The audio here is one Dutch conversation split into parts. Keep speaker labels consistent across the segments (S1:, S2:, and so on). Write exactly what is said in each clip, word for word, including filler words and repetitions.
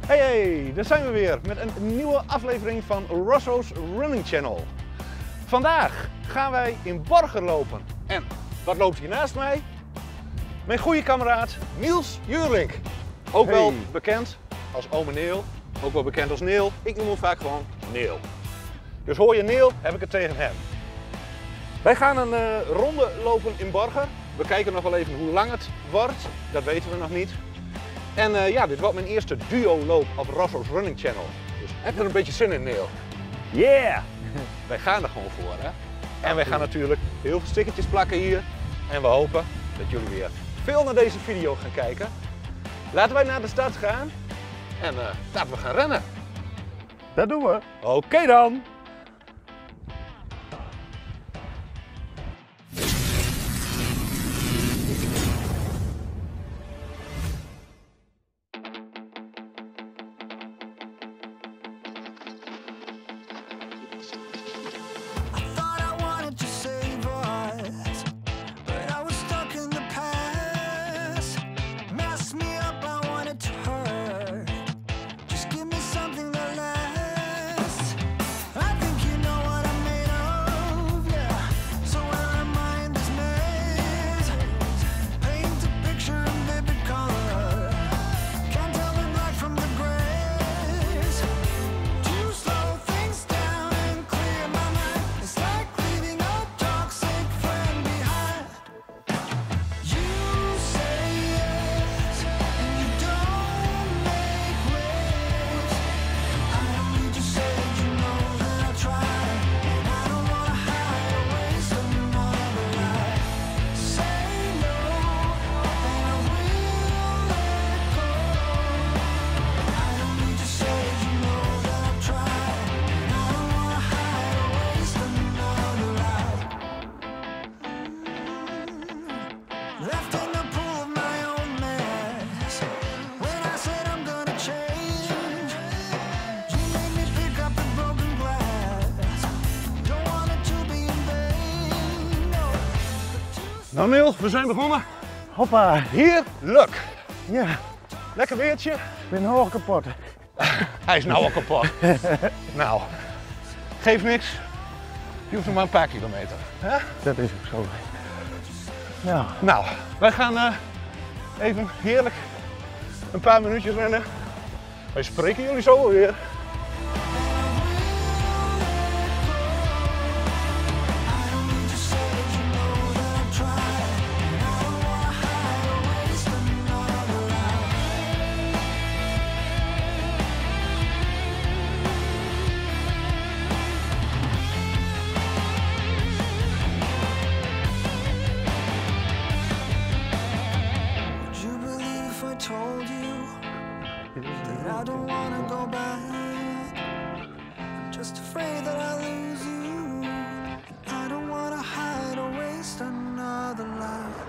S1: Hey, hey, daar zijn we weer met een nieuwe aflevering van Rosso's Running Channel. Vandaag gaan wij in Borger lopen. En wat loopt hier naast mij? Mijn goede kameraad Niels Jurink. Ook hey. wel bekend als ome Neel, ook wel bekend als Neel. Ik noem hem vaak gewoon Neel. Dus hoor je Neel, heb ik het tegen hem. Wij gaan een uh, ronde lopen in Borger. We kijken nog wel even hoe lang het wordt, dat weten we nog niet. En uh, ja, dit wordt mijn eerste duo-loop op Rosso's Running Channel. Dus heb je er een beetje zin in, Neel? Yeah! Wij gaan er gewoon voor, hè? En wij gaan natuurlijk heel veel stickertjes plakken hier. En we hopen dat jullie weer veel naar deze video gaan kijken. Laten wij naar de start gaan en uh, laten we gaan rennen.
S2: Dat doen we.
S1: Oké okay dan! Nou Niels, we zijn begonnen.
S2: Hoppa.
S1: Heerlijk.
S2: Ja.
S1: Lekker weertje.
S2: Ik ben hoog kapot.
S1: Hij is nou al kapot. Nou, geeft niks. Je hoeft nog maar een paar kilometer. Hè?
S2: Dat is ook zo. Ja.
S1: Nou, wij gaan uh, even heerlijk een paar minuutjes rennen. Wij spreken jullie zo alweer.
S3: I don't wanna go back. I'm just afraid that I'll lose you. I don't wanna hide or waste another life.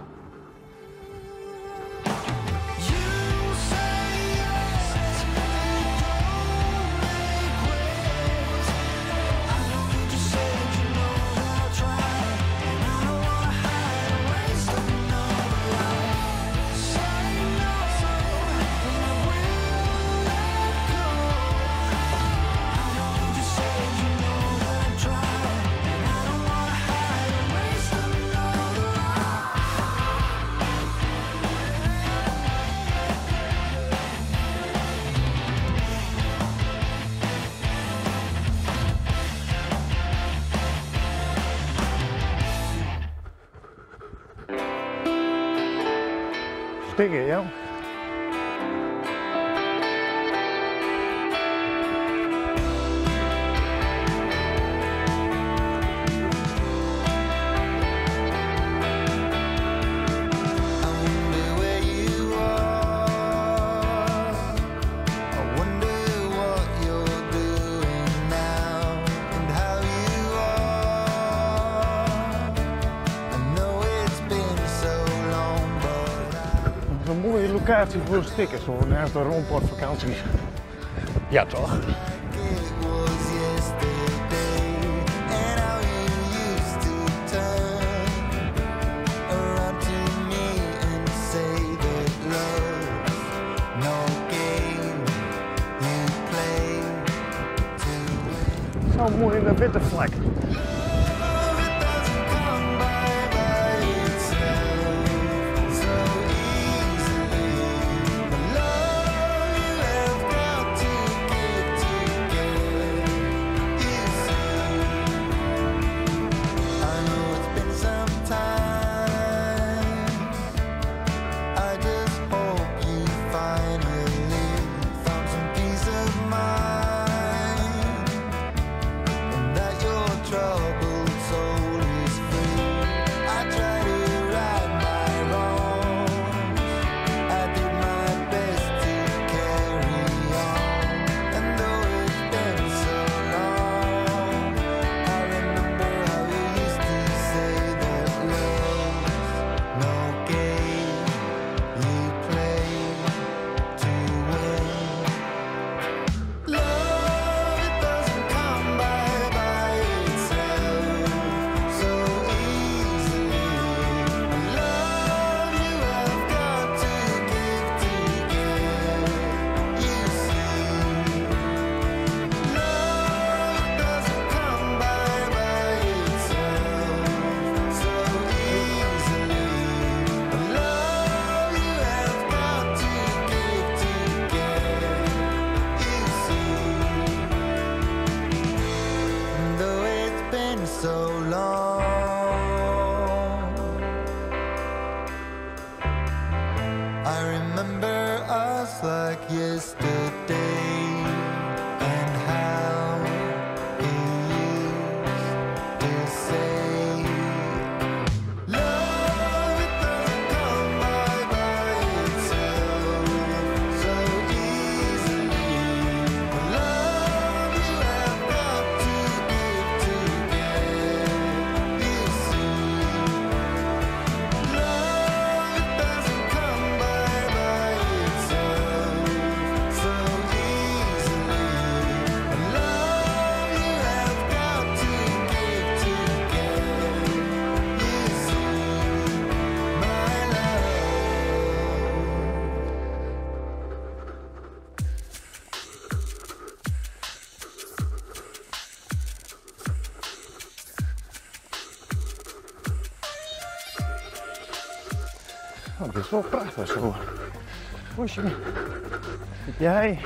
S3: You say yes, and you don't make waves. I don't need to say that you know that I'll try. And I don't wanna hide or waste another life. Say no, and I will.
S2: Stikken, ja. Een mooie locatie voor stickers, hoor, naast de rondportvakanties.
S1: Ja, toch?
S2: de witte vlek. Oh, dit is wel prachtig zo. Bosje. Jij.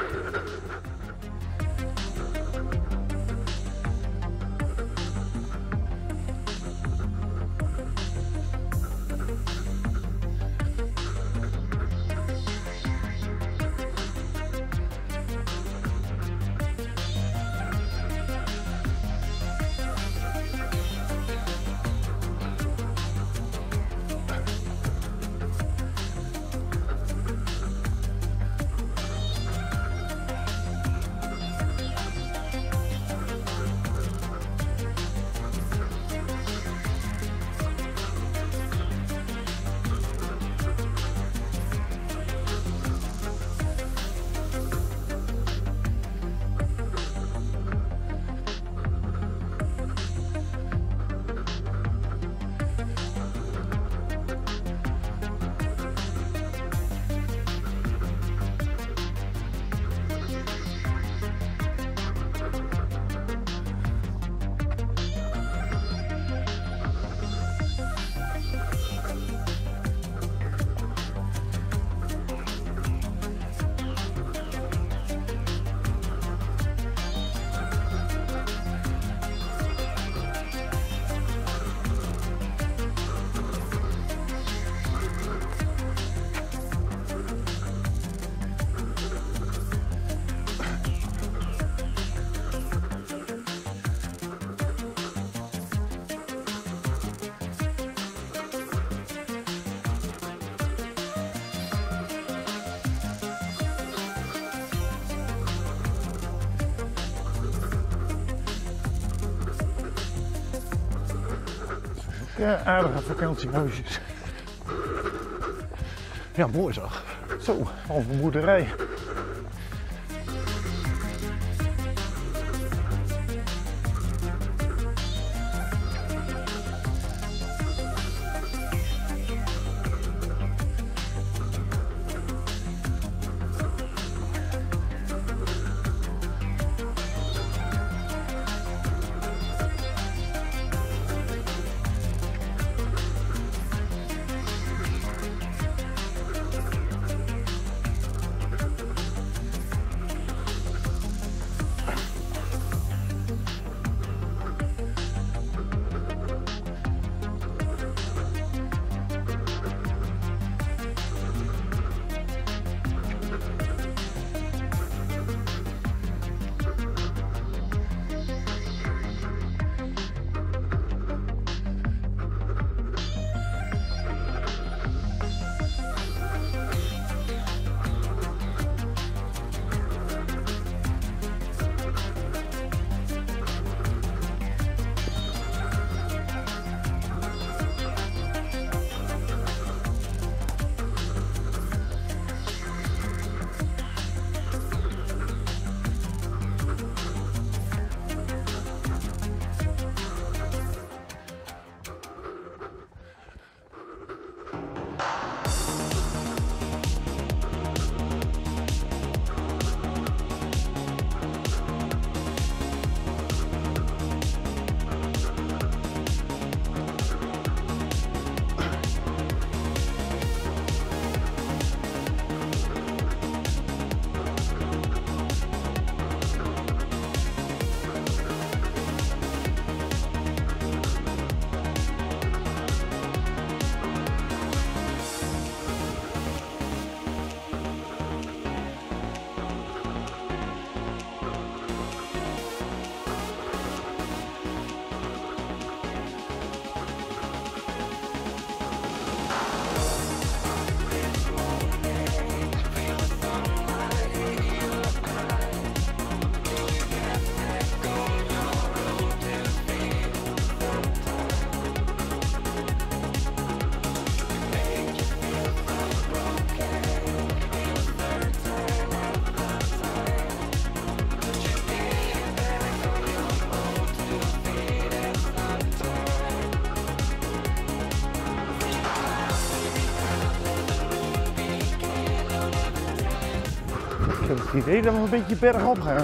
S2: Ja, aardige vakantiehuisjes.
S1: Ja, mooi zeg.
S2: Zo, halve boerderij. heb het idee dat we een beetje bergop gaan.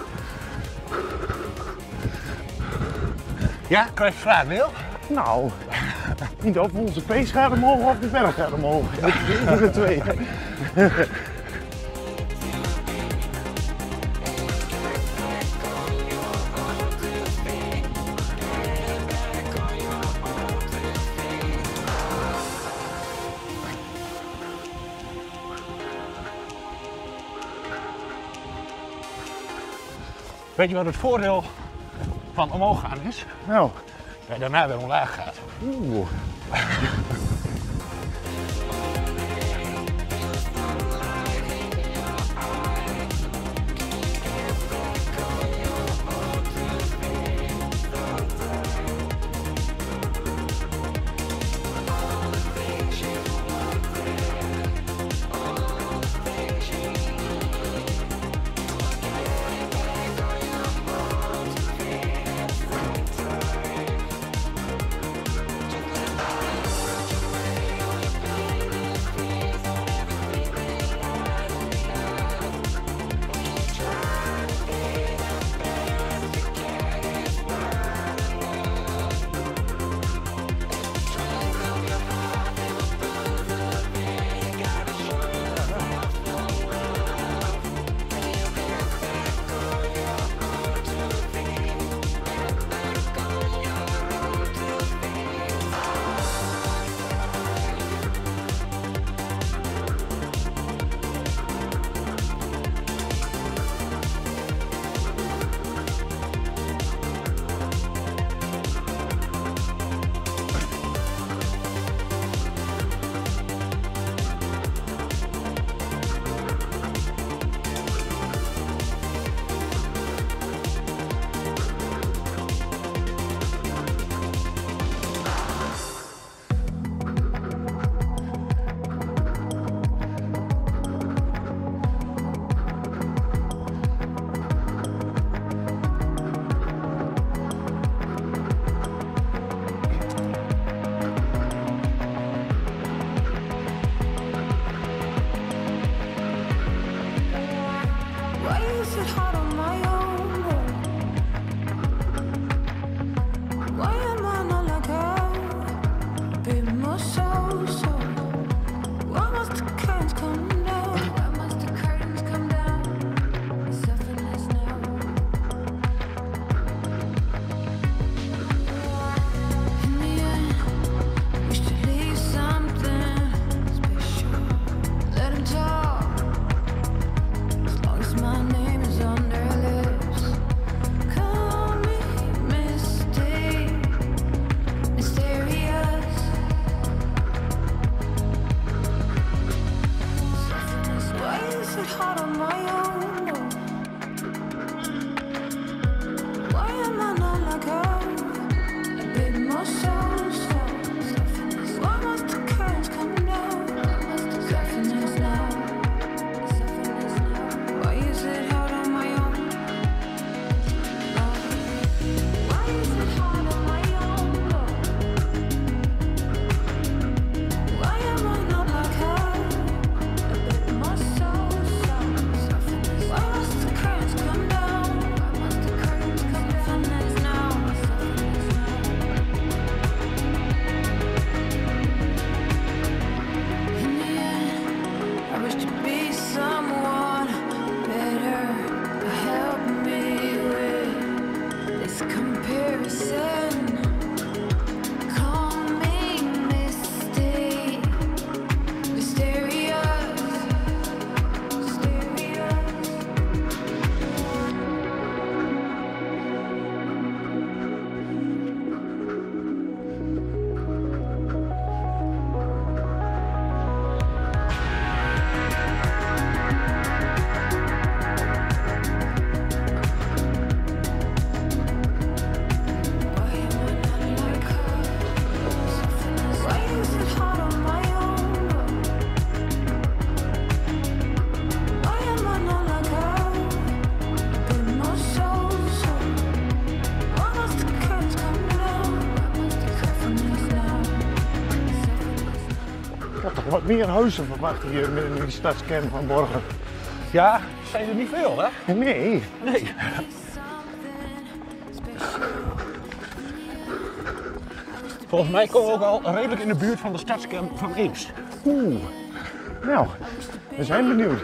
S1: Ja, krijg je vraag, Neil?
S2: Nou, niet of onze pace gaat omhoog of de berg gaat omhoog. Eén van de twee.
S1: Weet je wat het voordeel van omhoog gaan is?
S2: Nou,
S1: Dat je daarna weer omlaag gaat.
S2: oeh. Wat meer huizen verwacht hier in de stadskern van Borger.
S1: Ja, zijn er niet veel, hè?
S2: Nee.
S1: Nee. Volgens mij komen we ook al redelijk in de buurt van de stadskern van Ees.
S2: Oeh. Nou, we zijn benieuwd.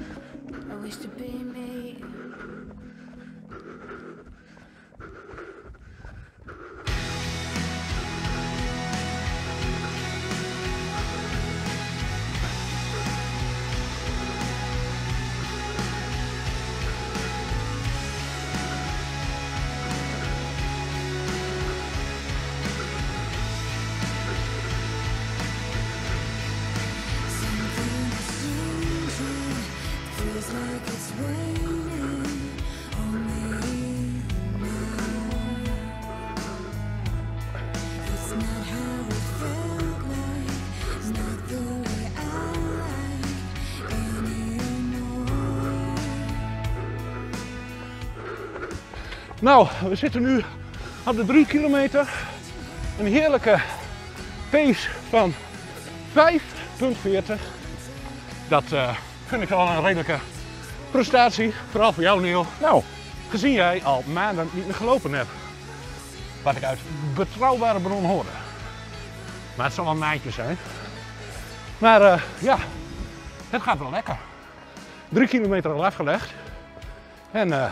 S1: Nou, we zitten nu op de drie kilometer. Een heerlijke pace van vijf veertig. Dat uh, vind ik wel een redelijke prestatie, vooral voor jou Neil.
S2: Nou,
S1: Gezien jij al maanden niet meer gelopen hebt. Wat ik uit betrouwbare bron hoorde. Maar het zal wel een maandje zijn. Maar uh, ja, het gaat wel lekker. Drie kilometer al afgelegd. En uh,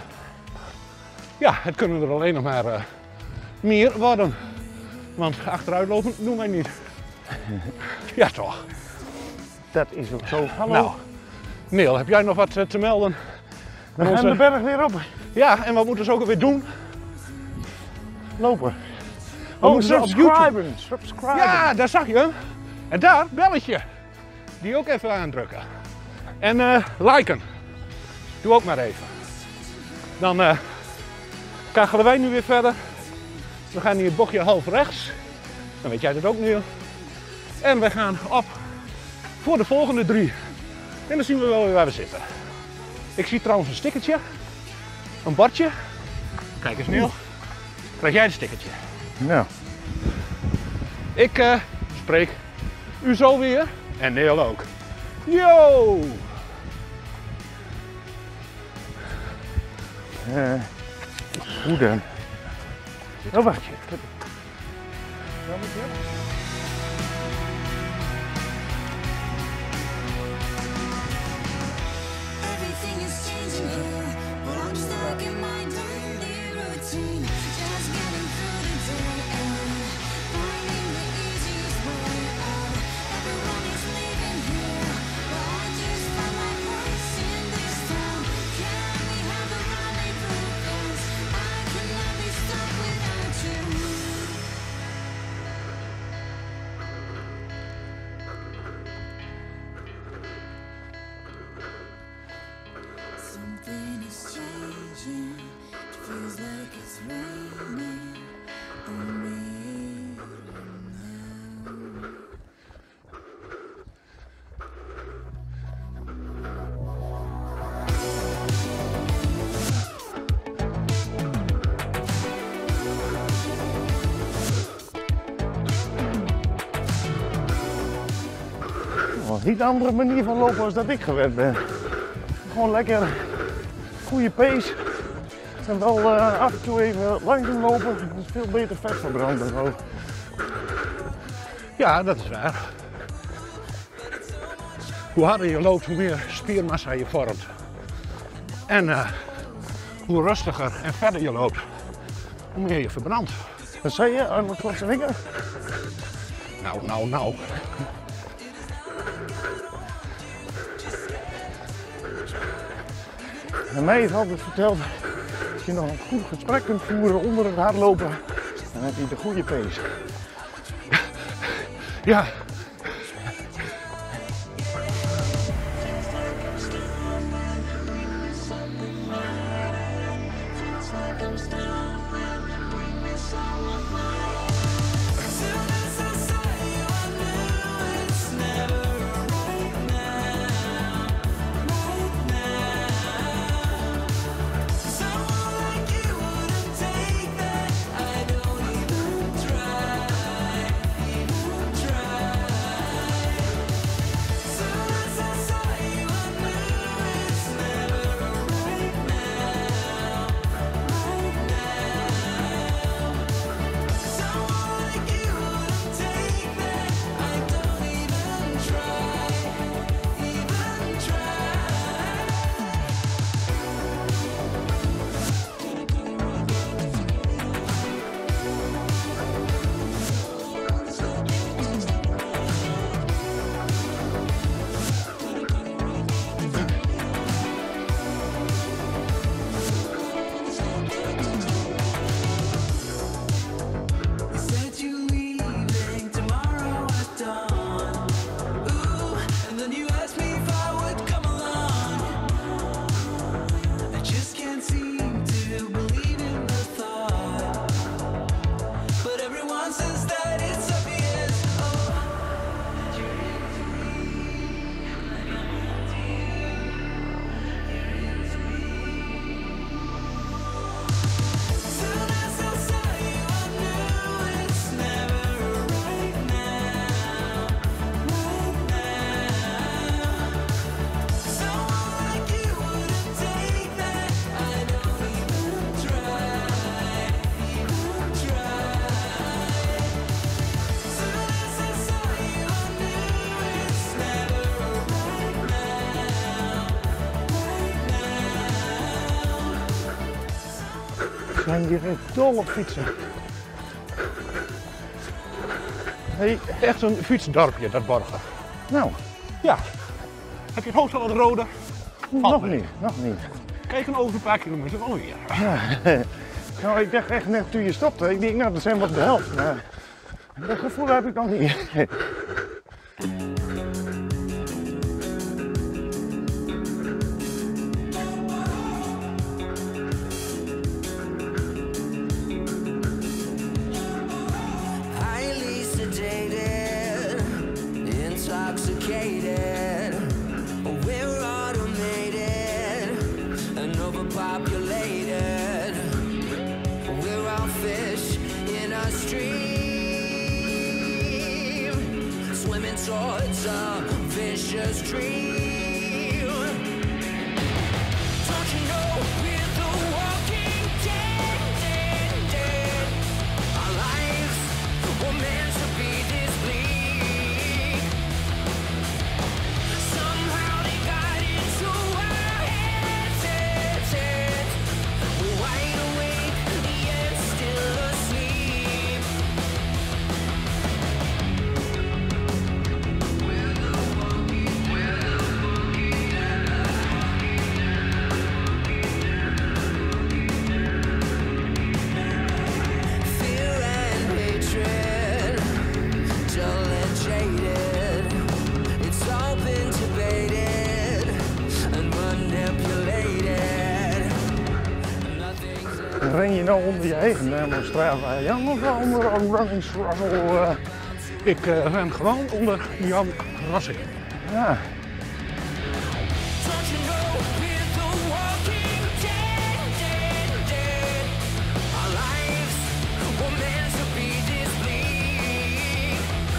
S1: ja, het kunnen er alleen nog maar uh, meer worden. Want achteruitlopen doen wij niet. Ja toch.
S2: dat is ook zo. Hallo.
S1: Nou, Neil, heb jij nog wat uh, te melden?
S2: we gaan de berg weer op.
S1: Ja, en wat moeten ze ook alweer doen?
S2: Lopen.
S1: We
S2: Oh,
S1: moeten ze op YouTube.
S2: subscriben. Subscriben.
S1: Ja, daar zag je hem. En daar, belletje. Die ook even aandrukken. En uh, liken. Doe ook maar even. Dan uh, kachelen wij nu weer verder. We gaan hier het bochtje half rechts. Dan weet jij dat ook nu. En we gaan op voor de volgende drie. En dan zien we wel weer waar we zitten. Ik zie trouwens een stickertje. Een bordje. Kijk eens Neil. Krijg jij het stickertje.
S2: Nou,
S1: Ik uh, spreek u zo weer. En Neil ook. Yo!
S2: uh, hoe dan? Oh, wacht. Ik heb...
S3: Everything is changing here, but I'm stuck in my daily routine. Just getting through the day and finding the easiest way out. Everyone is leaving here, but I just found my place in this town. Can we have a rendezvous? 'Cause I cannot be stuck without you. Something is changing. It feels like it's raining on me now.
S2: Oh, een niet andere manier van lopen als dat ik gewend ben. Gewoon lekker goede pace. En wel uh, af en toe even langzaam lopen. Dat is veel beter vet verbranden. Zo.
S1: Ja, dat is waar. Hoe harder je loopt, hoe meer spiermassa je vormt. En uh, hoe rustiger en verder je loopt, hoe meer je verbrandt.
S2: Wat zei je, Arnold Schwarzenegger?
S1: Nou, nou, nou.
S2: En mij heeft altijd verteld, als je nog een goed gesprek kunt voeren onder het hardlopen, dan heb je de goede pace.
S1: Ja.
S3: Try, even try.
S2: ben hier echt dol op fietsen. Hey,
S1: Echt een fietsdorpje, dat Borger.
S2: nou,
S1: Ja. Heb je het hoofd al wat rode?
S2: nog
S1: mee.
S2: niet, nog niet.
S1: Kijk een over een paar kilometer alweer.
S2: Nou, ik dacht echt net toen je stopte, ik denk nou, dat zijn wat de helft. Maar dat gevoel heb ik nog niet.
S3: Highly sedated, intoxicated. We're automated and overpopulated. We're all fish in a stream, swimming towards a vicious dream. Don't you know we're the walking dead, dead, dead? Our lives were meant to be this bleak. Somehow they got into our heads, heads, heads. We're wide awake, yet still asleep. We're the walking, we're the walking fear and hatred, dull and jaded. It's all been debated and manipulated. Nothing's
S2: Ren je nou onder je eigen naam op straat, Jan, of wel onder een running struggle? Uh,
S1: Ik uh, ren gewoon onder Jan Rassing.
S2: ja.
S3: Don't you know we're the walking dead, dead, dead? Our lives were meant to be this bleak.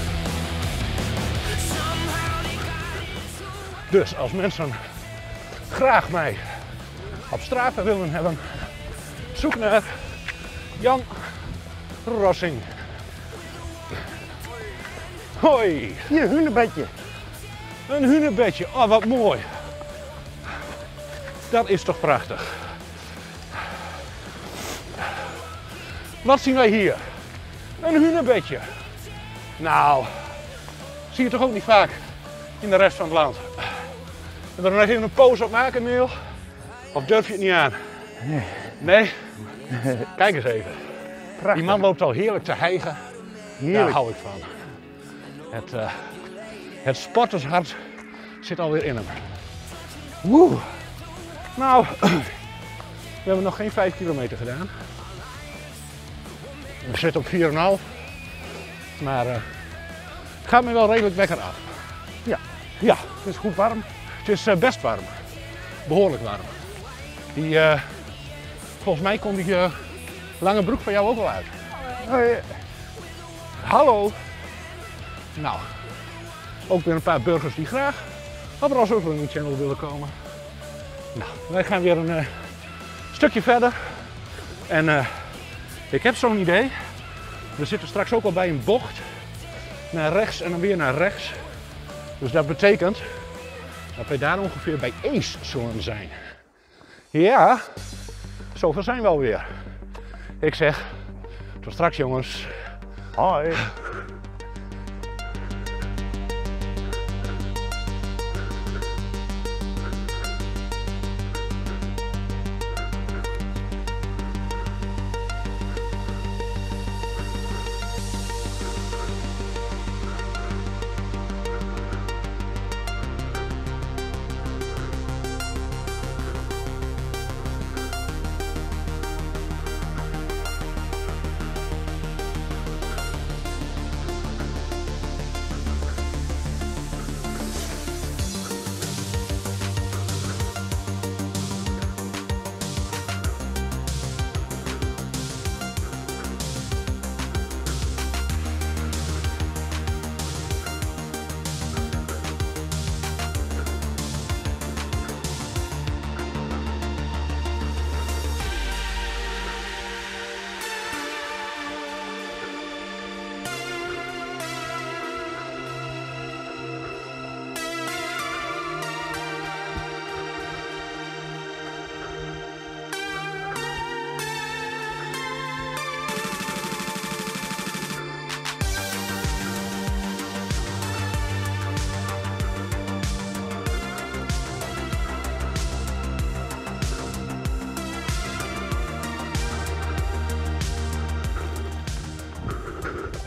S3: Somehow they got into
S1: Dus als mensen graag mij op straat willen hebben, zoek naar Jan Rassing. Hoi,
S2: Hier, hunebedje.
S1: een hunebedje. Oh, wat mooi. Dat is toch prachtig. Wat zien wij hier? Een hunebedje. Nou, zie je toch ook niet vaak in de rest van het land. En er nog even een pose op maken, Neil? Of durf je het niet aan?
S2: Nee.
S1: Nee? Kijk eens even.
S2: Prachtig.
S1: Die man loopt al heerlijk te hijgen. Daar
S2: Heerlijk.
S1: hou ik van. Het, uh, het sportershart zit alweer in hem. Woe. Nou, we hebben nog geen vijf kilometer gedaan. We zitten op vier komma vijf. Maar uh, het gaat me wel redelijk lekker af.
S2: Ja,
S1: Ja,
S2: het is goed warm.
S1: het is uh, best warm. Behoorlijk warm. Die, uh, volgens mij komt die uh, lange broek van jou ook wel uit.
S2: Oh, ja.
S1: Hallo. Nou, ook weer een paar burgers die graag op de Borger Run channel willen komen. Nou, wij gaan weer een uh, stukje verder. En uh, ik heb zo'n idee. We zitten straks ook al bij een bocht. Naar rechts en dan weer naar rechts. Dus dat betekent dat wij daar ongeveer bij Ees zullen zijn. Ja, zover zijn we alweer. Ik zeg, tot straks jongens.
S2: Hoi.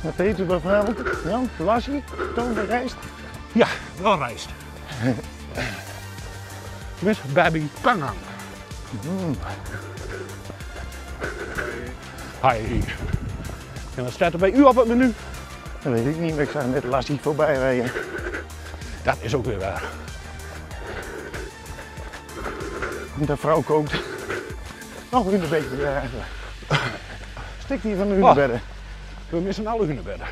S2: Wat eten we vanavond? Jan, lassie, toon van rijst.
S1: Ja, wel rijst. Tenminste, baby pangang.
S2: Mm.
S1: Hi. En wat staat er bij u op het menu?
S2: Dat weet ik niet, maar ik zou net lassie voorbij rijden.
S1: Dat is ook weer waar.
S2: De vrouw kookt. Nog een beetje. Ja. Stikt hier van de hunebedden.
S1: We missen alle hunebedden.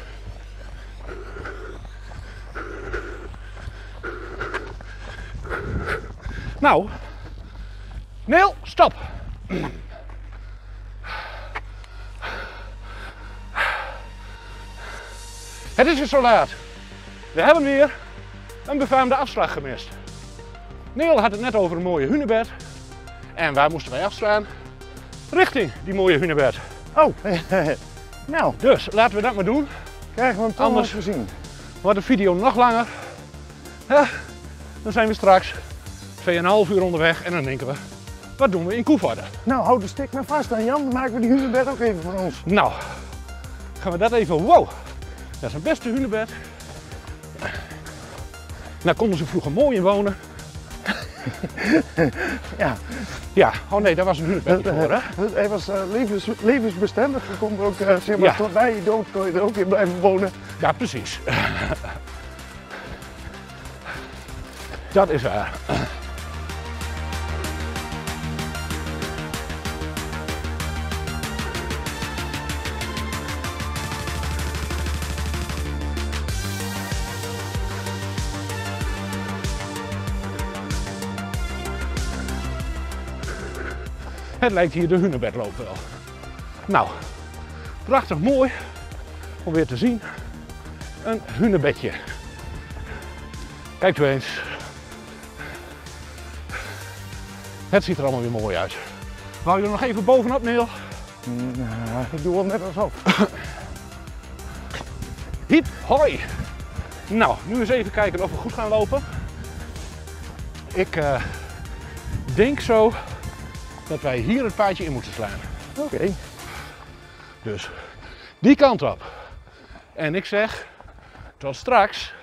S1: Nou, Neil, stop! Het is weer zo laat. We hebben weer een befaamde afslag gemist. Neil had het net over een mooie hunebed. En waar moesten wij afslaan? Richting die mooie hunebed.
S2: Oh, nou,
S1: Dus laten we dat maar doen.
S2: krijgen we hem toch
S1: Anders-
S2: eens gezien.
S1: Wordt de video nog langer. Ja, dan zijn we straks twee en een half uur onderweg en dan denken we, wat doen we in Koevoorde?
S2: Nou, houd de stick maar vast aan Jan, dan maken we die hunebed ook even van ons.
S1: Nou, gaan we dat even, wow, dat is een beste hunebed. Daar konden ze vroeger mooi in wonen.
S2: Ja,
S1: Ja, oh nee, daar was een hunebed niet voor, hè?
S2: hij was uh, levens, levensbestendig. Je kon er ook, uh, zeg maar,
S1: Ja.
S2: tot bij je dood kon je er ook in blijven wonen.
S1: Ja, precies. Dat is waar. Het lijkt hier de hunebedloop wel. Nou, prachtig mooi om weer te zien. Een hunebedje. Kijk u eens. Het ziet er allemaal weer mooi uit. Wou je er nog even bovenop, Neil?
S2: Nou, ik doe wel net alsof.
S1: Hiep, hoi! Nou, nu eens even kijken of we goed gaan lopen. Ik uh, denk zo dat wij hier het paadje in moeten slaan.
S2: Oké.
S1: Dus die kant op. En ik zeg, tot straks.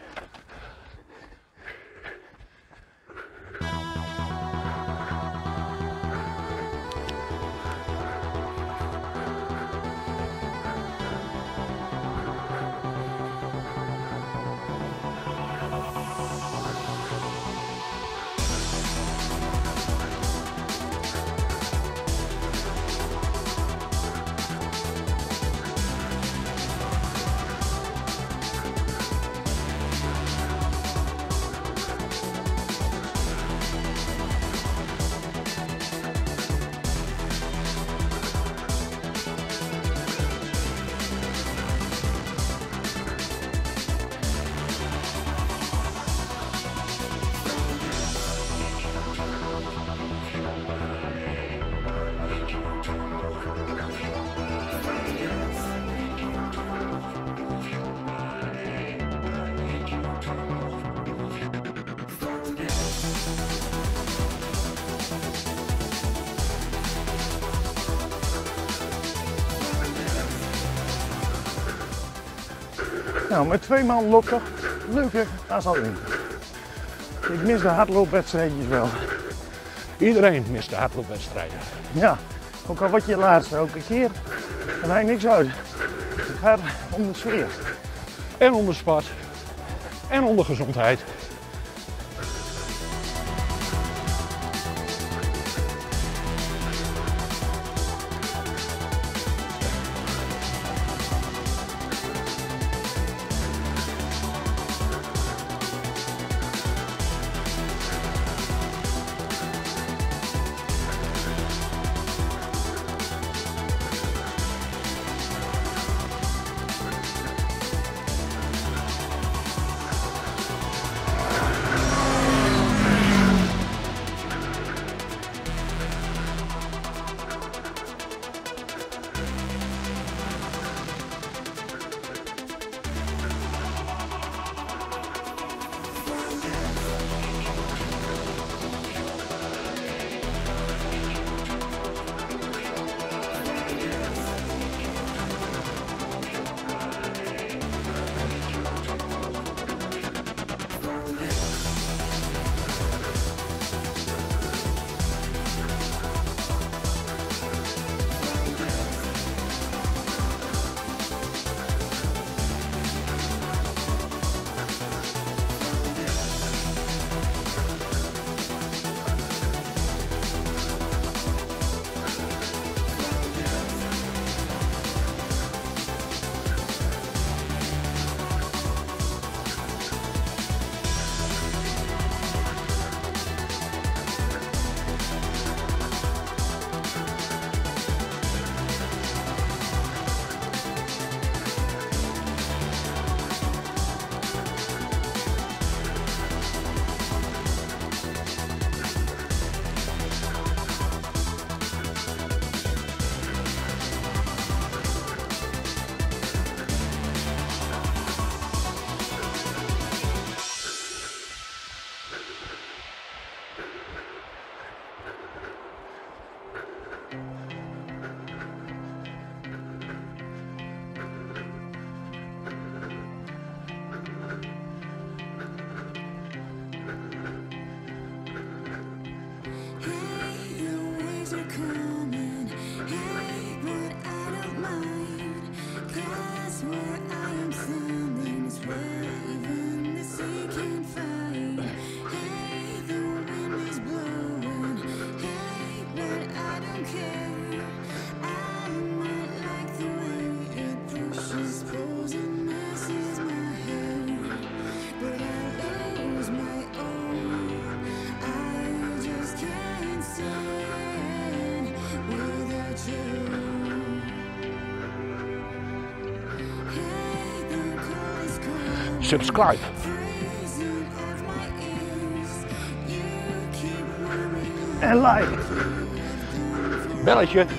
S2: Nou, met twee man loopt toch leuker als alleen. Ik mis de hardloopwedstrijdjes wel.
S1: Iedereen mist de hardloopwedstrijden.
S2: Ja, ook al wat je laatste elke keer, er maakt niks uit. Het gaat om de sfeer.
S1: En onder sport. En onder gezondheid. subscribe.
S2: En like.
S1: Belletje.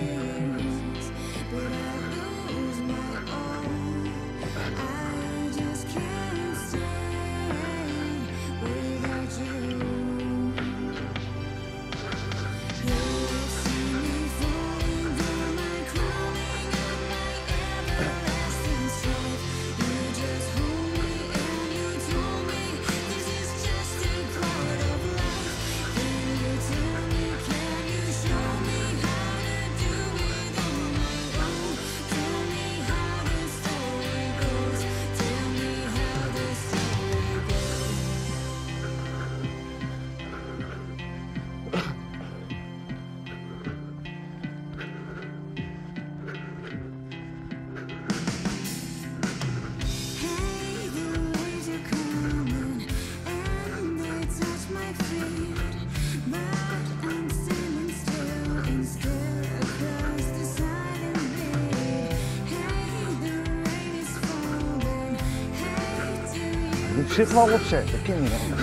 S2: Ik zit wel op zet, dat ken je niet.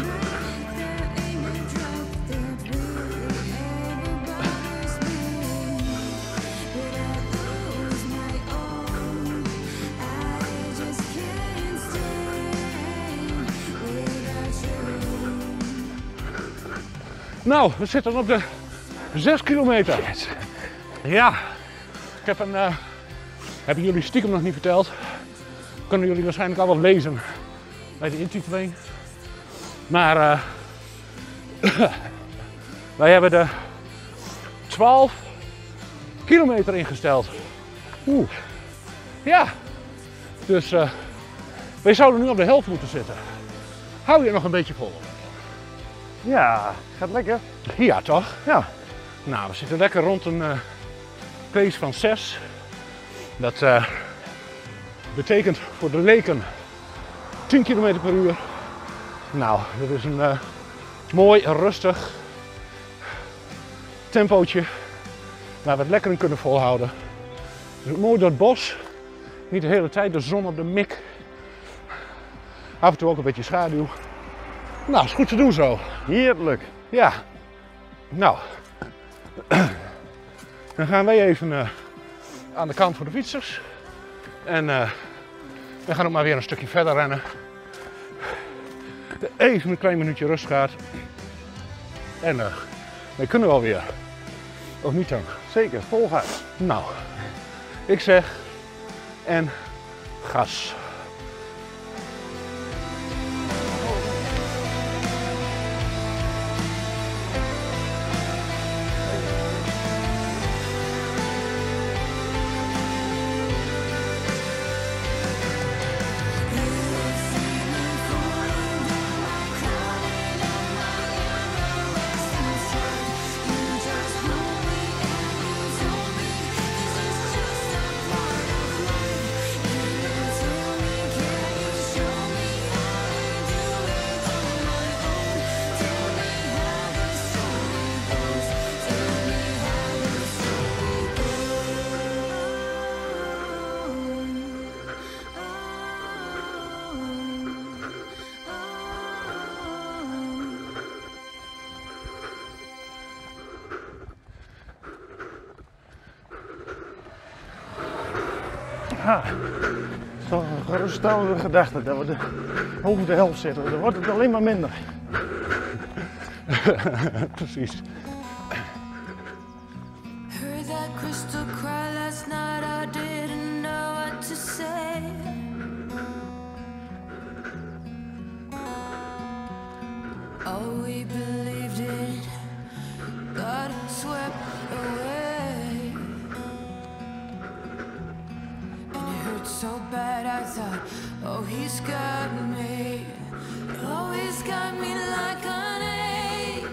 S1: Nou, we zitten op de zes kilometer. Ja, ik heb een, uh, hebben jullie stiekem nog niet verteld. Kunnen jullie waarschijnlijk al wel lezen bij de intiteling. Maar uh, wij hebben de twaalf kilometer ingesteld. Oeh. Ja, dus uh, wij zouden nu op de helft moeten zitten. Hou je nog een beetje vol?
S2: Ja, gaat lekker.
S1: Ja, toch?
S2: Ja.
S1: Nou, we zitten lekker rond een uh, pace van zes. Dat uh, betekent voor de leken tien kilometer per uur. Nou, dat is een uh, mooi, rustig tempootje waar we het lekker in kunnen volhouden. Dus mooi door het bos. Niet de hele tijd de zon op de mik. Af en toe ook een beetje schaduw. Nou, is goed te doen zo.
S2: Heerlijk.
S1: Ja. Nou. Dan gaan wij even uh, aan de kant voor de fietsers. En uh, we gaan ook maar weer een stukje verder rennen. Even een klein minuutje rust gaat. En uh, we kunnen wel weer. Of niet dan?
S2: Zeker, vol gas.
S1: Nou, ik zeg en gas.
S2: Ja, het is toch een geruststellende gedachte dat we de, over de helft zitten. Dan wordt het alleen maar minder.
S1: Precies.
S3: Heard that crystal cry last night, I didn't know what to say. All we believed in got swept away. And it hurt so bad I thought, oh, he's got me. Oh, he's got me like an ache.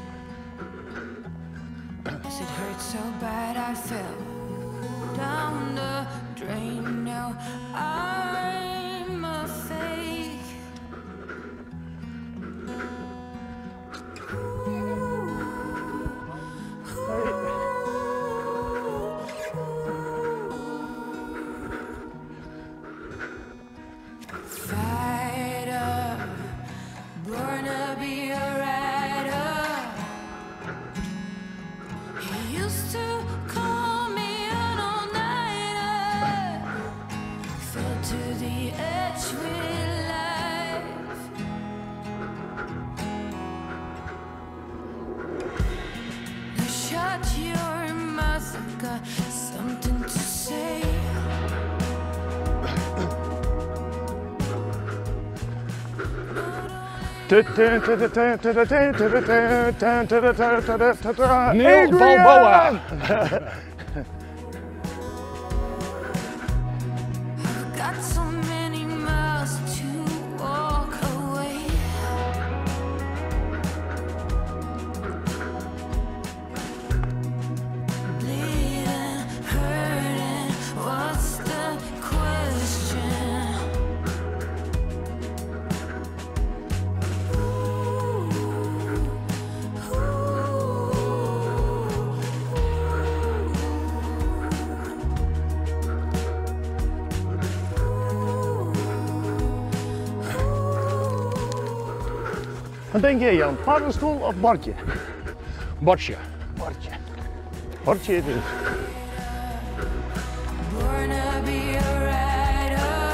S3: As it hurt so bad I fell down the drain. Now I'm a fake. Five
S1: Neil Balboa.
S3: Got so many miles to walk away. Bleeding, hurting, what's the question? Ooh,
S2: Wat denk jij, Jan? Paddenstoel of bordje?
S1: Bordje.
S2: Bordje. Bordje het is.
S3: born to be a rider.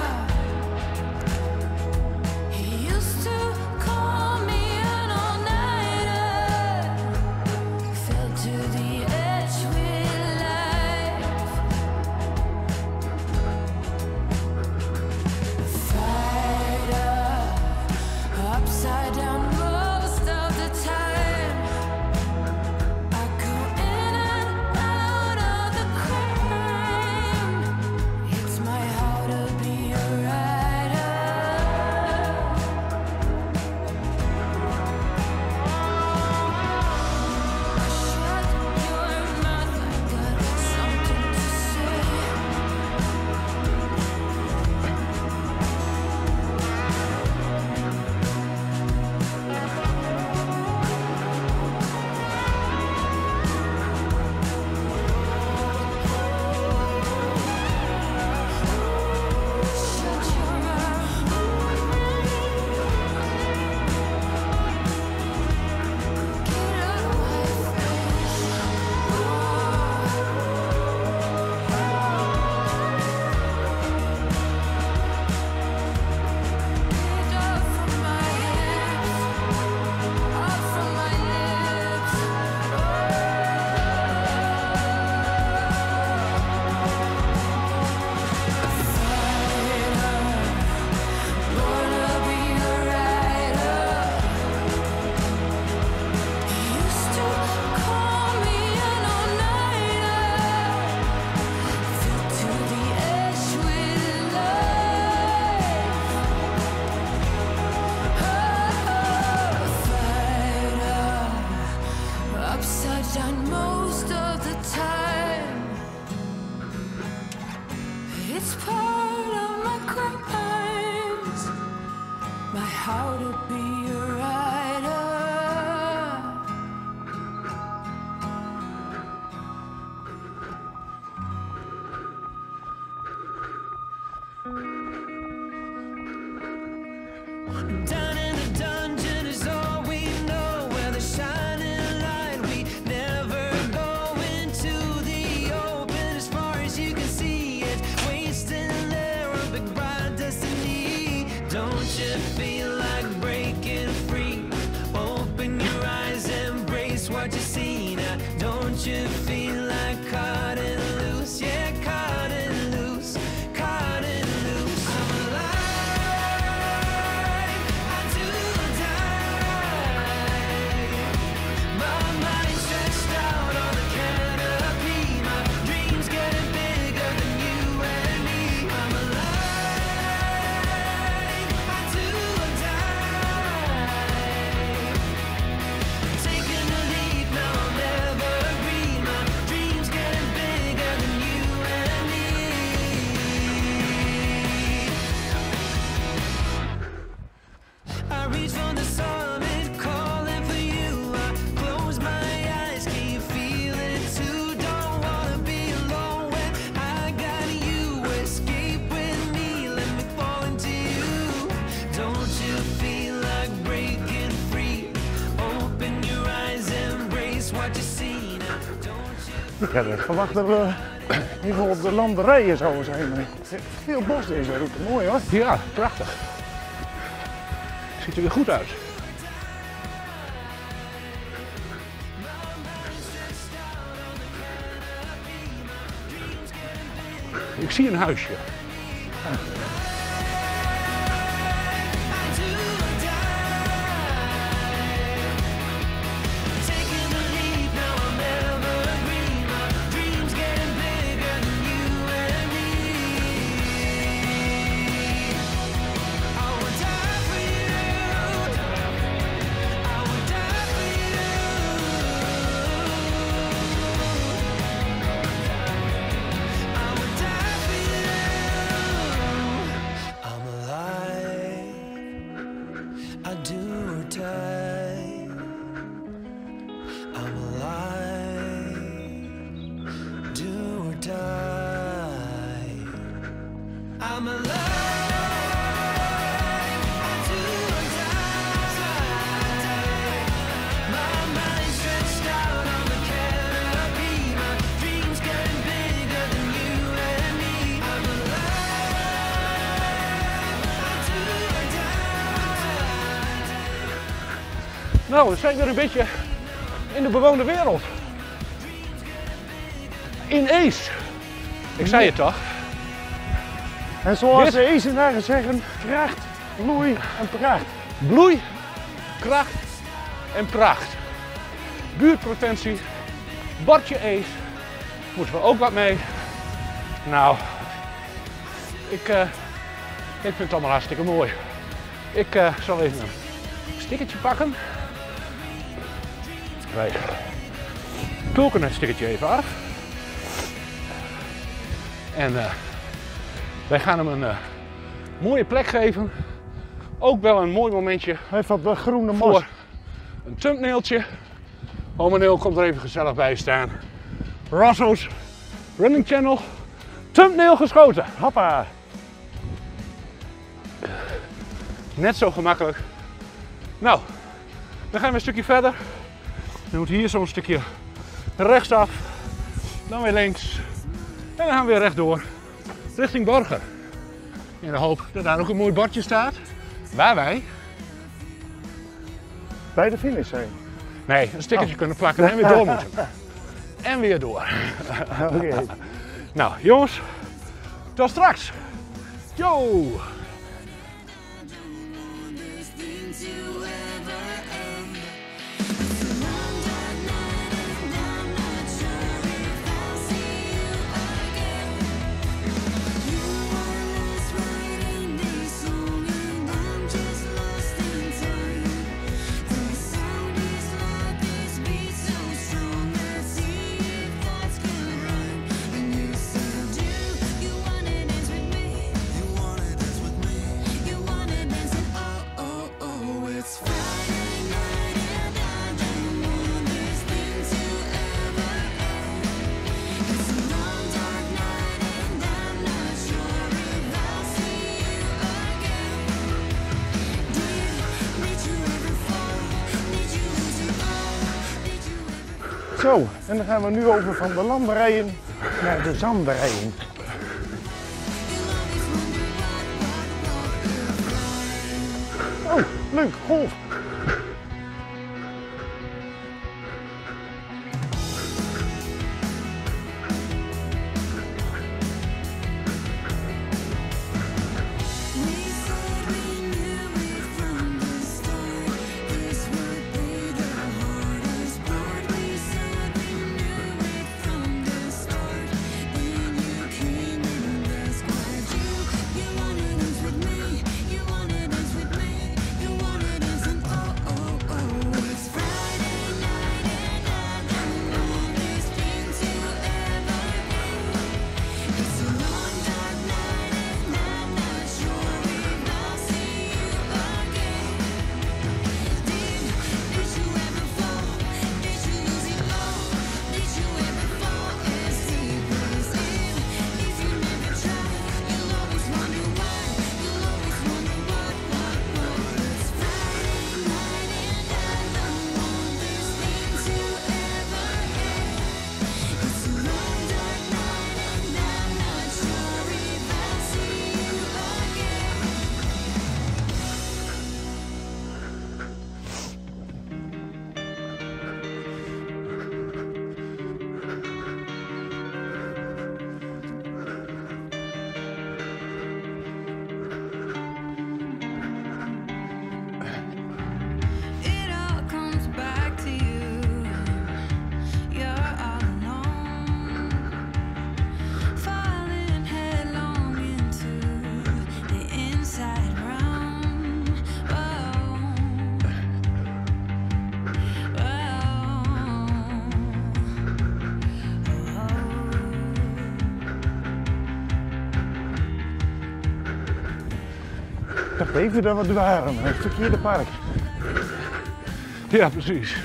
S3: He used to call me an all-nighter. Fell to the edge with life. Fighter, upside down most of the time. I go in and out of the crime. It's my how to be a rider. Shut your mouth, I got something to say. Shut your mouth. Get out of my face. Get up from my hips, up from my lips. Born to be a rider. He used to call me an all-nighter. Fell to the edge with life. Fighter, upside down most of the time. It's part of my crimes, my how to be a rider. Down in the dungeon is all we know, where the shining light we never go into the open. As far as you can see it, wasting there a big bright destiny. Don't you feel like breaking free? Open your eyes, embrace what you see now. Don't you feel like cutting loose? Yeah, cutting loose, cutting loose. I'm alive, I do die. My mind stretched out on the canopy. My dreams getting bigger than you and me. I'm alive, I do die. Taking a leap, now I'll never agree. My dreams getting bigger than you and me. I reach for the summit, calling for you. I close my eyes, can you feel it too? Don't wanna be alone when I got you. Escape with me, let me fall into you. Don't you feel like breaking free? Open your eyes, embrace what you see now. Don't you
S2: Ik had het verwacht dat we in ieder geval op de landerijen zouden zijn. Maar veel bos deze route, mooi hoor.
S1: Ja, prachtig. Ziet er weer goed uit. Ik zie een huisje.
S3: I do die. tight. I'm alive, do or die. I'm alive.
S1: Nou, we zijn weer een beetje in de bewoonde wereld. In Ees. Ik zei het toch?
S2: En zoals
S1: Dit-
S2: de Ezenaren zeggen, kracht, bloei en pracht.
S1: Bloei, kracht en pracht. Buurtpretentie, Borger Ees. Moeten we ook wat mee. Nou, ik, uh, ik vind het allemaal hartstikke mooi. Ik uh, zal even een stickertje pakken. Wij tulken het stickertje even af. En uh, wij gaan hem een uh, mooie plek geven. Ook wel een mooi momentje
S2: Even op de groene mos.
S1: voor een thumbnailtje. Homeneel komt er even gezellig bij staan. Rosso's Running Channel. Thumbnail geschoten.
S2: Hoppa.
S1: Net zo gemakkelijk. Nou, dan gaan we een stukje verder. Dan moet hier zo'n stukje rechtsaf. Dan weer links. En dan gaan we weer rechtdoor. Richting Borger. In de hoop dat daar ook een mooi bordje staat. Waar wij,
S2: Bij de finish zijn.
S1: nee, een stickertje oh. kunnen plakken en weer door moeten. En weer door.
S2: Oké. Okay.
S1: Nou jongens, tot straks. Yo!
S2: Zo, en dan gaan we nu over van de landerijen naar de zanderijen. Oh, leuk, golf. Ik dacht even dat we het waren, het verkeerde park.
S1: Ja, precies.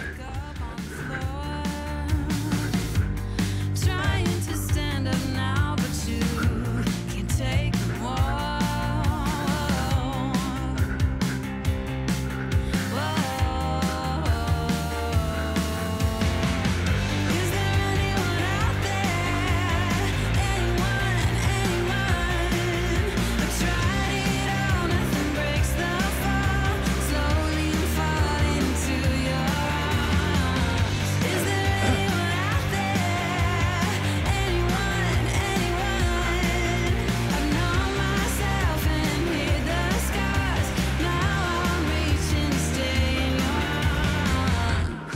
S3: Trying to stand up now, but you can't take more. Is there anyone out there? Anyone, anyone? I've tried it all, nothing breaks the fall. Slowly you fall into your arms. Is there anyone out there? Anyone, anyone? I've known myself and hid the scars. Now I'm reaching to stay in your arms.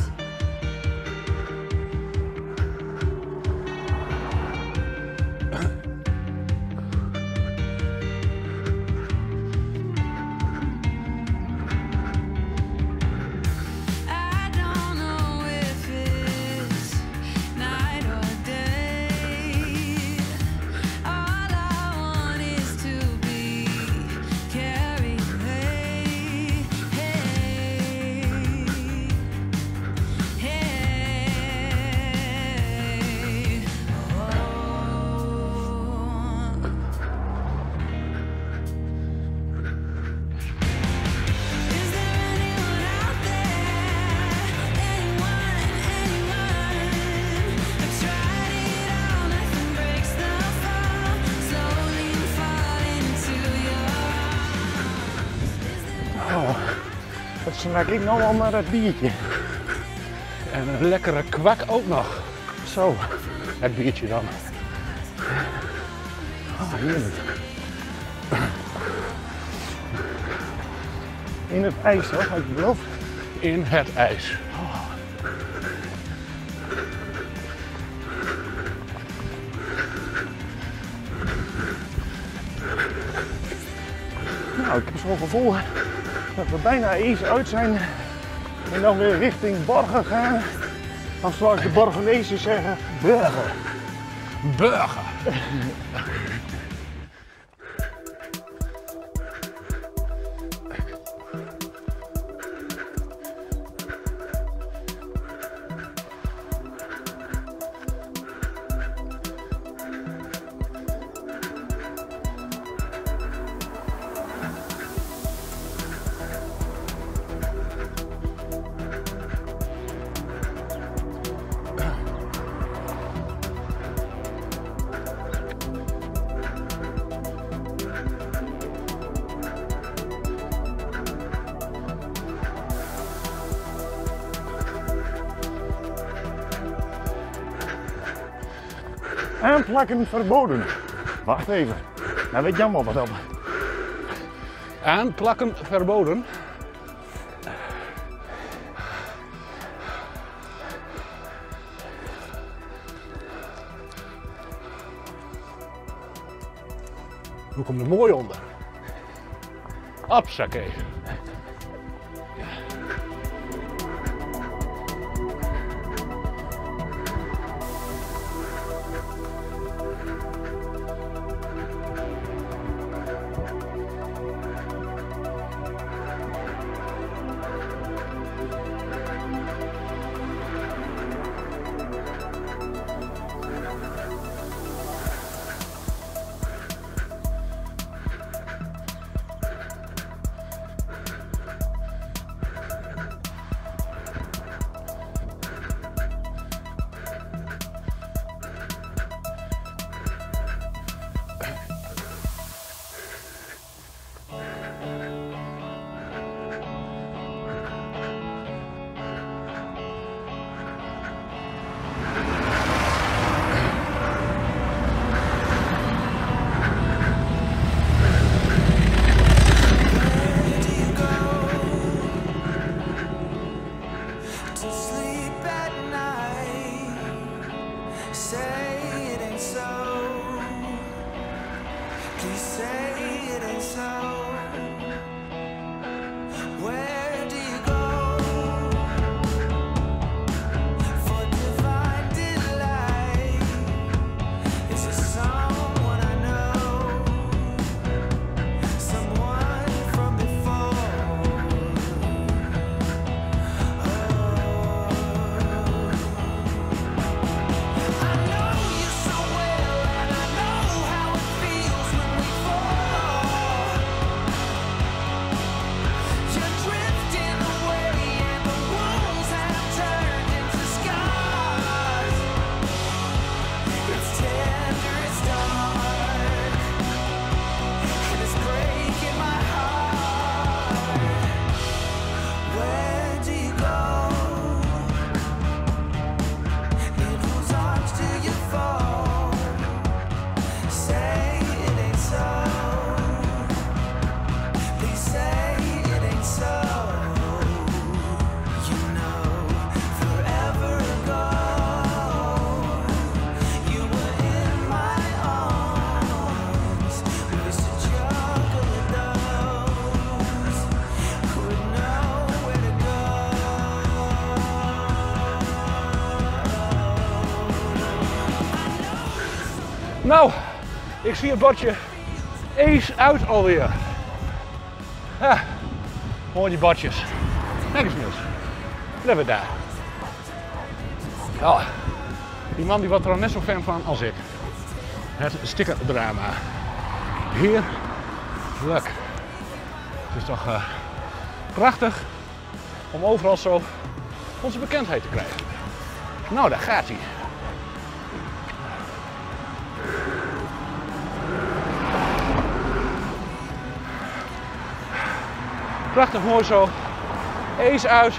S3: I don't know if it's night or day. All I want is to be carried away. Hey, hey, oh. Is there anyone out there? Anyone, anyone? I've tried it all, nothing breaks the fall. Slowly you fall into your arms.
S2: Oh, wat smaak ik nou al naar dat biertje.
S1: En een lekkere kwak ook nog.
S2: Zo,
S1: Het biertje dan.
S2: ah, heerlijk. In het ijs hoor, had je beloofd.
S1: In het ijs.
S2: Nou, ik heb zo'n gevoel dat we bijna eens uit zijn en dan weer richting Borger gaan. Of zoals de Borger en Ees zeggen, Borger.
S1: Burger.
S2: Aanplakken verboden. Wacht even, nou weet Jan wel wat op.
S1: Aanplakken verboden. Hoe komt er mooi onder? Appzakee. Nou, ik zie het bordje Ees uit alweer. Ja, mooi die bordjes. Kijk eens Niels, wat hebben we daar? Oh, die man die wordt er al net zo fan van als ik. Het stickerdrama. Heerlijk. Het is toch uh, prachtig om overal zo onze bekendheid te krijgen. Nou, daar gaat hij. Prachtig mooi zo. Ees uit.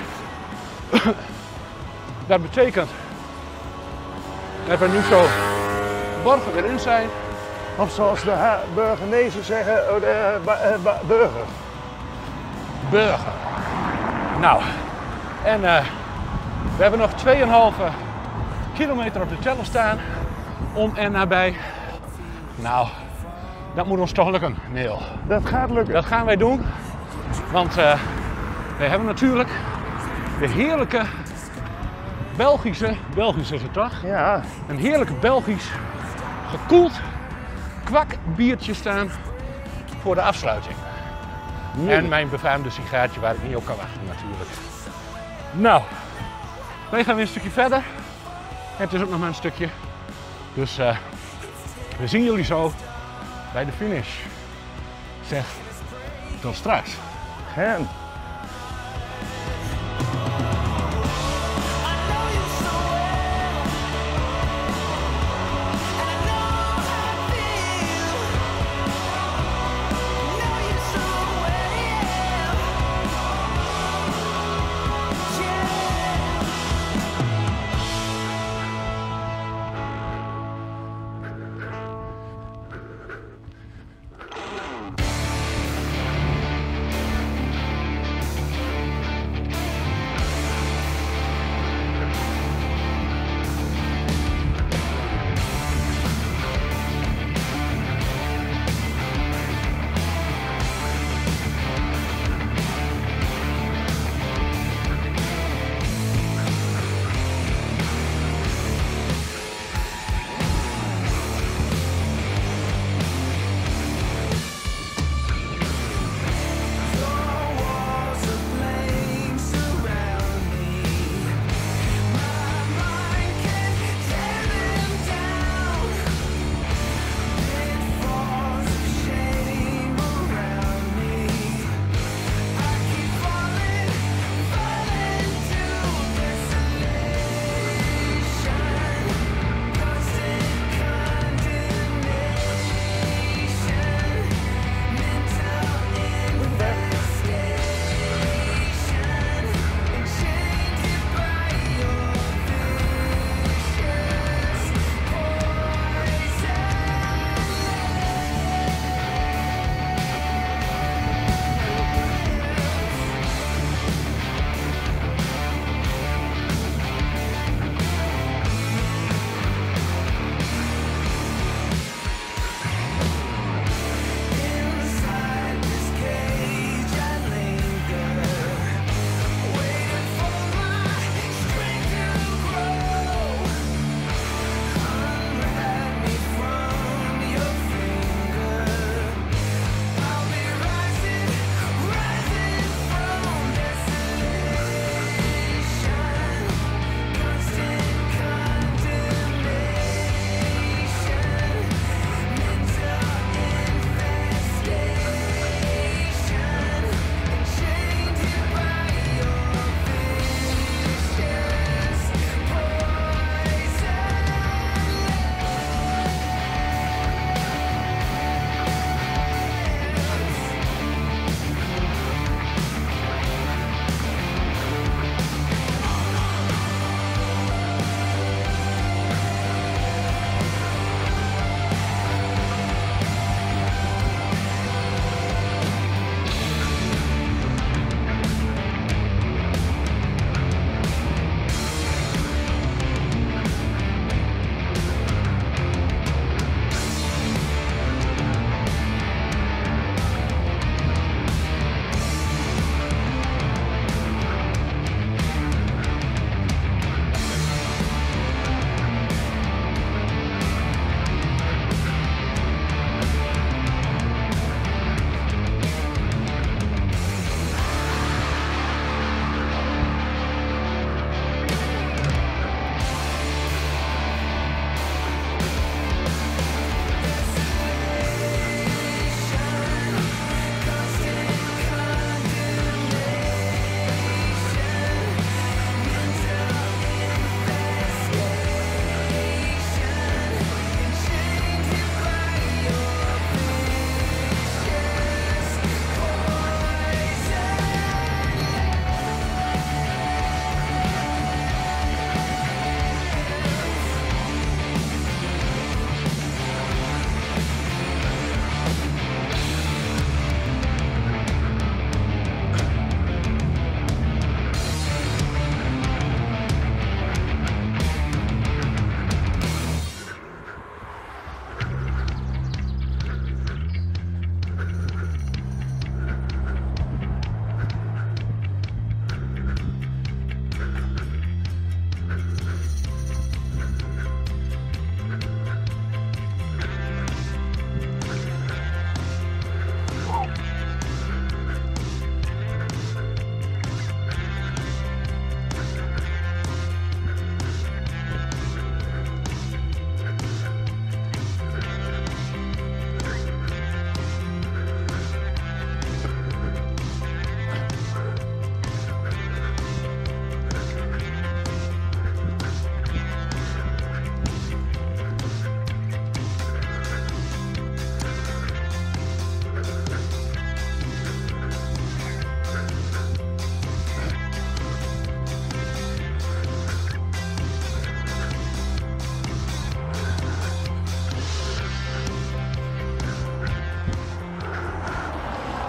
S1: Dat betekent dat we nu zo Borger erin zijn.
S2: Of zoals de Burgenezen zeggen, uh, de, uh, uh, burger.
S1: Borger. Nou, en uh, we hebben nog twee komma vijf kilometer op de teller staan om en nabij. Nou, dat moet ons toch lukken, Neel.
S2: Dat gaat lukken.
S1: Dat gaan wij doen, want uh, wij hebben natuurlijk de heerlijke Belgische, Belgisch is het toch?
S2: Ja.
S1: Een heerlijke Belgisch gekoeld kwakbiertje staan voor de afsluiting.
S2: Heerlijk.
S1: En mijn befaamde sigaartje waar ik niet op kan wachten natuurlijk. Nou, wij gaan weer een stukje verder. En het is ook nog maar een stukje. Dus uh, we zien jullie zo bij de finish. Zeg, tot straks.
S2: Gaan.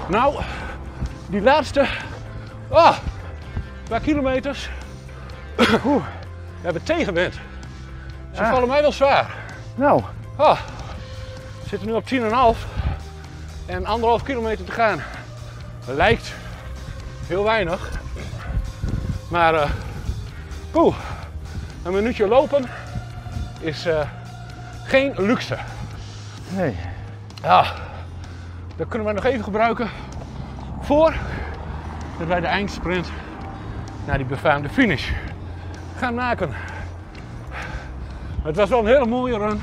S1: Nou, die laatste oh, paar kilometers. Oeh, we hebben tegenwind. Ze
S2: Ah.
S1: vallen mij wel zwaar.
S2: Nou,
S1: Oh, we zitten nu op tien komma vijf en anderhalf kilometer te gaan. Lijkt heel weinig, maar uh, poeh, een minuutje lopen is uh, geen luxe.
S2: nee.
S1: Ja, dat kunnen we nog even gebruiken voor dat wij de eindsprint naar die befaamde finish gaan maken. Het was wel een hele mooie run.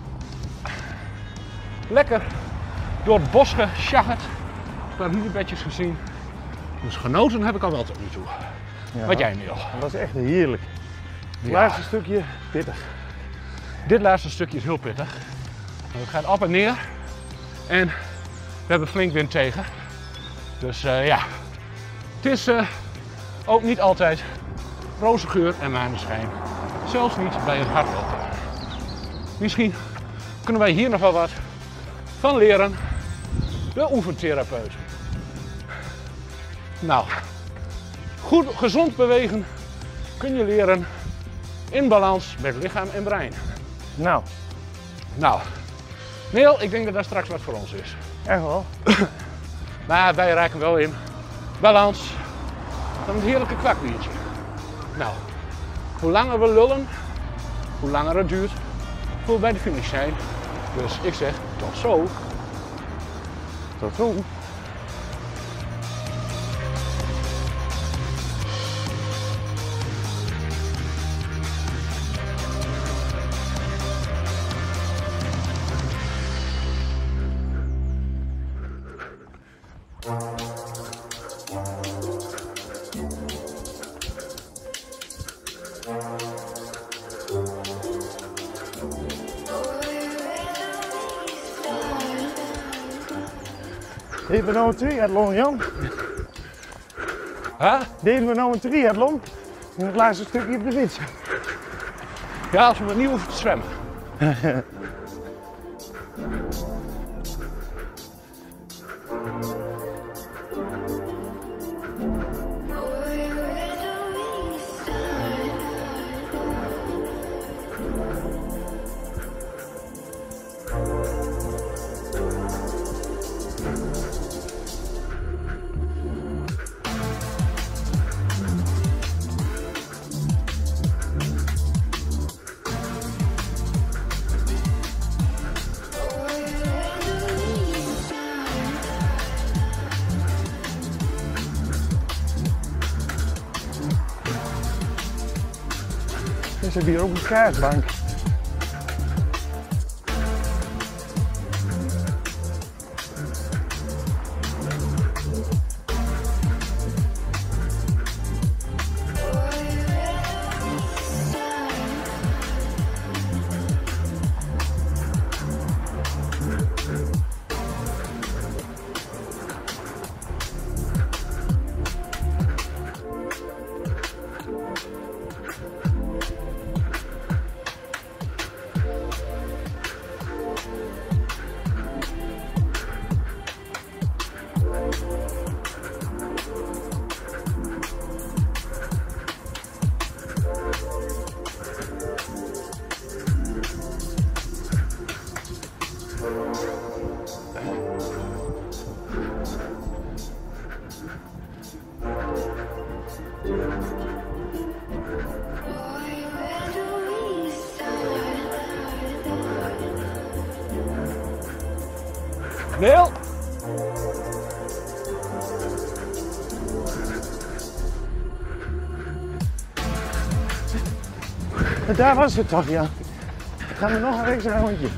S1: Lekker door het bos gesjaggerd. Een paar hierbedjes gezien. Dus genoten heb ik al wel tot nu toe.
S2: Ja,
S1: Wat jij, Neil?
S2: Dat was echt heerlijk. Het
S1: Ja.
S2: laatste stukje pittig.
S1: Dit laatste stukje is heel pittig. Want het gaat op en neer. En we hebben flink wind tegen. Dus uh, ja, het is uh, ook niet altijd roze geur en maneschijn. Zelfs niet bij het hardlopen. Misschien kunnen wij hier nog wel wat van leren. De oefentherapeut. Nou, goed gezond bewegen kun je leren in balans met lichaam en brein.
S2: Nou,
S1: Nou, Neil, ik denk dat dat straks wat voor ons is.
S2: echt wel.
S1: Maar wij raken wel in balans van het heerlijke kwakbiertje. Nou, hoe langer we lullen, hoe langer het duurt voor we bij de finish zijn. Dus ik zeg tot zo.
S2: Tot zo. Deden we nou een triathlon, Jan?
S1: Huh?
S2: Deden we nou een triathlon? In het laatste stukje op de fiets.
S1: Ja, als we niet hoeven te zwemmen.
S2: Dus heb hier ook een kaartbank.
S1: Neil?
S2: Daar was het toch, ja. Gaan we nog een extra rondje.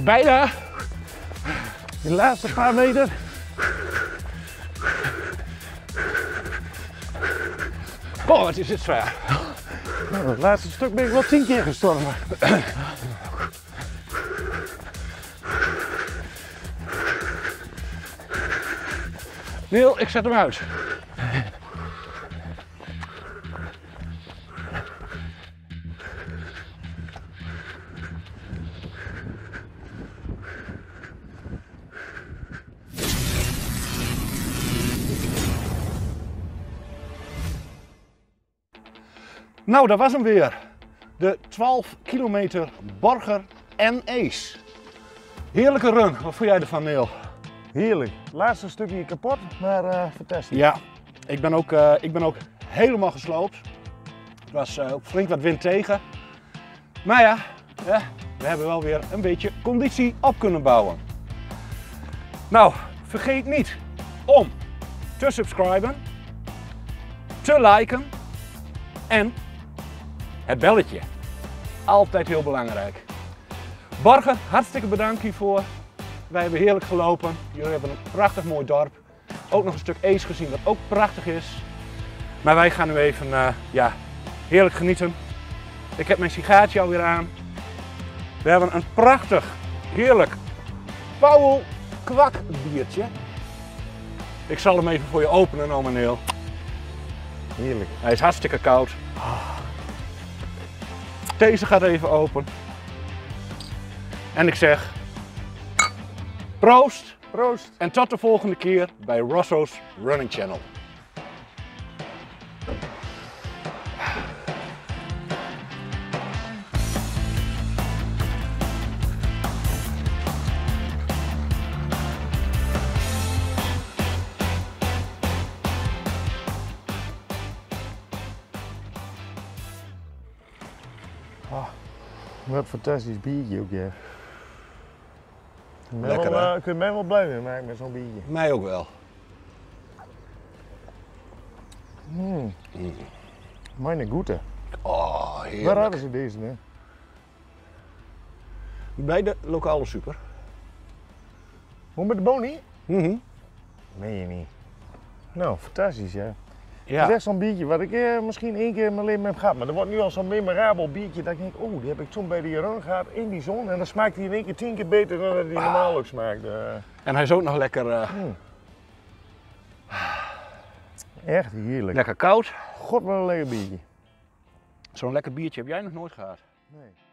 S1: Bijna.
S2: De laatste paar meter.
S1: Oh, wat is dit zwaar.
S2: Nou, het laatste stuk ben ik wel tien keer gestorven.
S1: Neil, ik zet hem uit. Nou, dat was hem weer. De twaalf kilometer Borger and Ees. Heerlijke run. Wat vond jij ervan, Neil?
S2: Heerlijk. Laatste stukje kapot, maar uh, fantastisch.
S1: Ja, ik ben, ook, uh, ik ben ook helemaal gesloopt. Er was uh, ook flink wat wind tegen. Maar ja, ja, we hebben wel weer een beetje conditie op kunnen bouwen. Nou, vergeet niet om te subscriben, te liken en het belletje. Altijd heel belangrijk. Borger, hartstikke bedankt hiervoor. Wij hebben heerlijk gelopen. Jullie hebben een prachtig mooi dorp. Ook nog een stuk Ees gezien wat ook prachtig is. Maar wij gaan nu even uh, ja, heerlijk genieten. Ik heb mijn sigaartje alweer aan. We hebben een prachtig, heerlijk Pauwel kwak biertje. Ik zal hem even voor je openen, oma Neil.
S2: Heerlijk.
S1: Hij is hartstikke koud. Deze gaat even open. En ik zeg proost.
S2: Proost.
S1: En tot de volgende keer bij Rosso's Running Channel.
S2: Wat een fantastisch biertje ook, ja. Ik ben
S1: Lekker,
S2: wel,
S1: hè?
S2: uh, kun je mij wel blij mee maken met zo'n biertje.
S1: Mij ook wel.
S2: Mm. Meine Gute.
S1: Oh,
S2: Waar
S1: heerlijk.
S2: hadden ze deze, hè?
S1: Bij de lokale super.
S2: Hoe met de boni?
S1: Mhm.
S2: Meen je niet. Nou, fantastisch, ja.
S1: Ja.
S2: Dat is echt zo'n biertje wat ik eh, misschien één keer in mijn leven heb gehad. Maar dat wordt nu al zo'n memorabel biertje dat ik denk, oh, die heb ik toen bij die run gehad in die zon. En dan smaakt hij in één keer tien keer beter dan dat hij normaal ook smaakt. Uh,
S1: En hij is ook nog lekker, uh,
S2: mm. Echt heerlijk.
S1: lekker koud.
S2: God, wat een lekker biertje.
S1: Zo'n lekker biertje heb jij nog nooit gehad.
S2: Nee.